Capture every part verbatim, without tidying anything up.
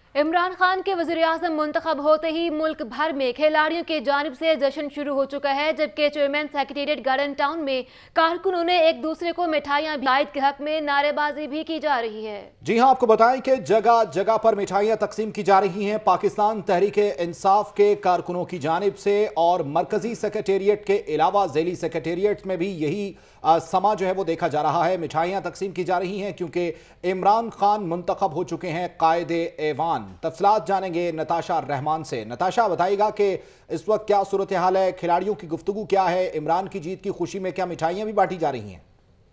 इमरान खान के वज़ीर-ए-आज़म मुंतखब होते ही मुल्क भर में खिलाड़ियों की जानिब से जश्न शुरू हो चुका है, जबकि चेयरमैन सेक्रेटेरिएट गार्डन टाउन में कारकुनों ने एक दूसरे को मिठाइयां भिलाई के हक में नारेबाजी भी की जा रही है। जी हां, आपको बताएं कि जगह जगह पर मिठाइयां तकसीम की जा रही हैं। पाकिस्तान तहरीक-ए-इंसाफ के कारकुनों की जानिब से और मरकजी सेक्रेटेरिएट के अलावा ज़ैली सेक्रेटेरिएट में भी यही समा जो है वो देखा जा रहा है। मिठाइयां तकसीम की जा रही हैं क्योंकि इमरान खान मुंतखब हो चुके हैं कायदे-ए-वान। तफसीलात जानेंगे नताशा रहमान से। नताशा, बताइएगा कि इस वक्त क्या सूरत हाल है, खिलाड़ियों की गुफ्तगू क्या है, इमरान की जीत की खुशी में क्या मिठाइयां भी बांटी जा रही हैं?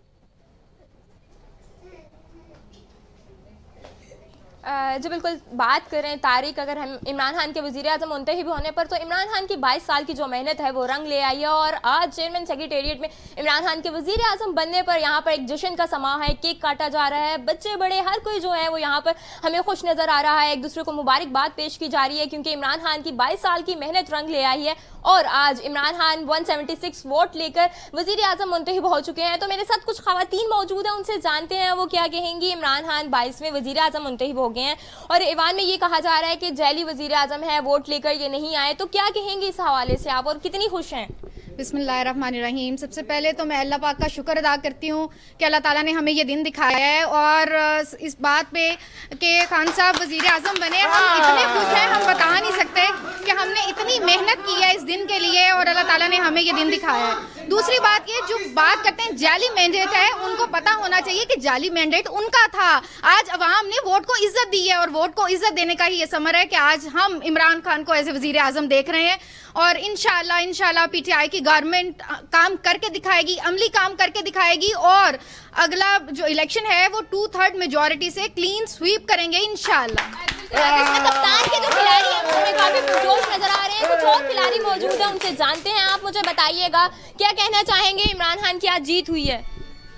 जो बिल्कुल बात करें तारीख, अगर हम इमरान खान के वज़ीर-ए-आज़म मुंतखब होने पर, तो इमरान खान की बाईस साल की जो मेहनत है वो रंग ले आई है। और आज चेयरमैन सेक्रेटेरिएट में इमरान खान के वज़ीर-ए-आज़म बनने पर यहाँ पर एक जश्न का समा है, केक काटा जा रहा है, बच्चे बड़े हर कोई जो है वो यहाँ पर हमें खुश नज़र आ रहा है, एक दूसरे को मुबारकबाद पेश की जा रही है क्योंकि इमरान खान की बाईस साल की मेहनत रंग ले आई है। और आज इमरान खान एक सौ छिहत्तर वोट लेकर वज़ीर-ए-आज़म मुंतखब हो चुके हैं। तो मेरे साथ कुछ खवातीन मौजूद हैं, उनसे जानते हैं वो क्या कहेंगी। इमरान खान बाईसवें वज़ीर-ए-आज़म मुंतखब हो गए हैं और ईवान में ये कहा जा रहा है कि जैली वज़ीर-ए-आज़म है, वोट लेकर ये नहीं आए, तो क्या कहेंगी इस हवाले से आप और कितनी खुश हैं? बिस्मिल्लाहिर्रहमानिर्रहीम। सबसे पहले तो मैं अल्लाह पाक का शुक्र अदा करती हूँ कि अल्लाह ताला ने हमें ये दिन दिखाया है और इस बात पे कि खान साहब वज़ीर आज़म बने, हम इतने खुश हैं हम बता नहीं सकते कि हमने इतनी मेहनत की है इस दिन के लिए और अल्लाह ताला ने हमें ये दिन दिखाया है। दूसरी बात ये जो बात करते हैं जाली मैंडेट है, उनको पता होना चाहिए कि जाली मैंडेट उनका था। आज अवाम ने वोट को इज्जत दी है और वोट को इज्जत देने का ही ये समर है कि आज हम इमरान खान को एज ए वज़ीर आज़म देख रहे हैं और इंशाल्लाह इंशाल्लाह पीटीआई की गवर्नमेंट काम करके दिखाएगी, अमली काम करके दिखाएगी और अगला जो इलेक्शन है वो टू थर्ड मेजॉरिटी से क्लीन स्वीप करेंगे इंशाल्लाह। कप्तान के जो खिलाड़ी हैं उनमें काफी पुरजोश नजर आ रहे हैं, कुछ और खिलाड़ी मौजूद हैं, उनसे जानते हैं। आप मुझे बताइएगा क्या कहना चाहेंगे, इमरान खान की आज जीत हुई है?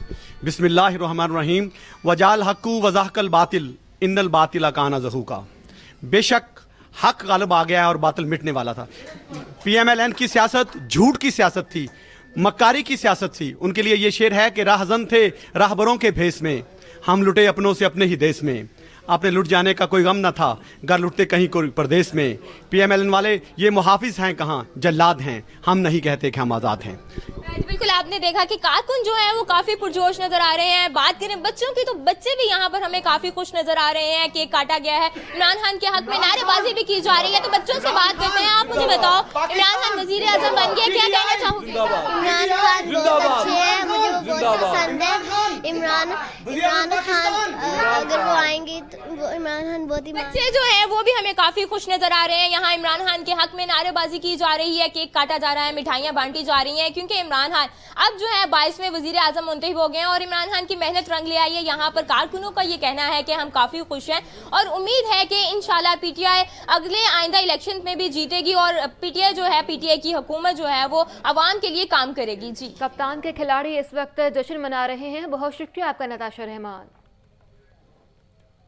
बिस्मिल्लाहिर्रहमानिर्रहीम। वजाल हक्कू वज़ाहकल बातिल इन्नल बातिल काना ज़हूका। बेशक हक गालिब आ गया और बातिल मिटने वाला था। पीएमएलएन की सियासत झूठ की सियासत थी, मक्कारी की सियासत थी। उनके लिए ये शेर है कि राहजन थे राहबरों के भेस में, हम लुटे अपनों से अपने ही देश में। आपने लुट जाने का कोई गम न था, घर लुटते कहीं कोई प्रदेश में। पीएमएलएन वाले ये मुहाफिज हैं कहाँ, जल्लाद हैं, हम नहीं कहते कि हम आज़ाद हैं। बिल्कुल, आपने देखा कि कारकुन जो है वो काफी पुरजोश नजर आ रहे हैं। बात करें बच्चों की तो बच्चे भी यहाँ पर हमें काफी खुश नजर आ रहे हैं। केक काटा गया है, इमरान खान के हक में नारेबाजी भी की जा रही है। तो बच्चों से बात करते हैं। आप मुझे बताओ, इमरान खान वजीर आजम बन गया, क्या कहना चाहोगे? इमरान खान बहुत अच्छे हैं, मुझे बहुत पसंद है। इमरान इमरान खान अगर वो आएंगे तो वो इमरान खान बहुत ही बच्चे जो है वो भी हमें काफी खुश नजर आ रहे हैं। यहाँ इमरान खान के हक में नारेबाजी की जा रही है, केक काटा जा रहा है, मिठाइयाँ बांटी जा रही हैं क्योंकि इमरान खान अब जो है बाईसवें वजीर आजम मुंतखब हो गए हैं और इमरान खान की मेहनत रंग ले आई है। यहाँ पर कारकुनों का ये कहना है कि हम काफी खुश हैं और उम्मीद है कि इंशाल्लाह पीटीआई अगले आइंदा इलेक्शन में भी जीतेगी और पीटीआई जो है पीटीआई की हुकूमत जो है वो अवाम के लिए काम करेगी। जी, कप्तान के खिलाड़ी इस वक्त जश्न मना रहे हैं। बहुत शुक्रिया आपका नताशा रहमान।